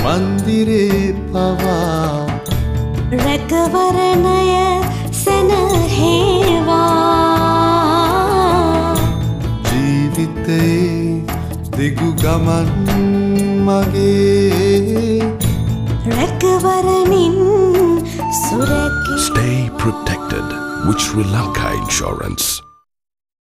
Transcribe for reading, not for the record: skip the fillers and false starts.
මන්දිරේ පවා රැකවරණය සැනහේවා ජීවිතේ දිගු ගමන් මගේ රැකවරණින් සුරැකී Stay protected with Sri Lanka Insurance.